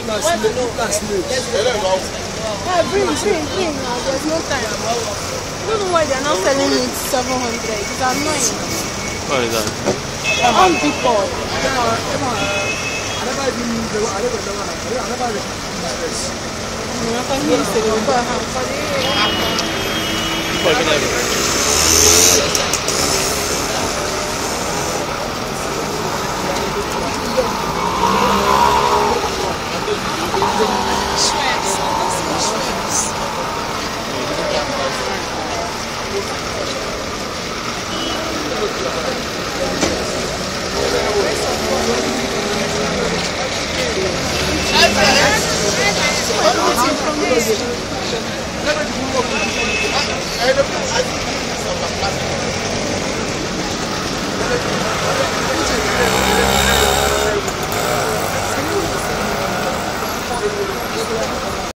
Bring. There's no time. I don't know why they're not selling it 700. It's annoying. What is that? I'm people. I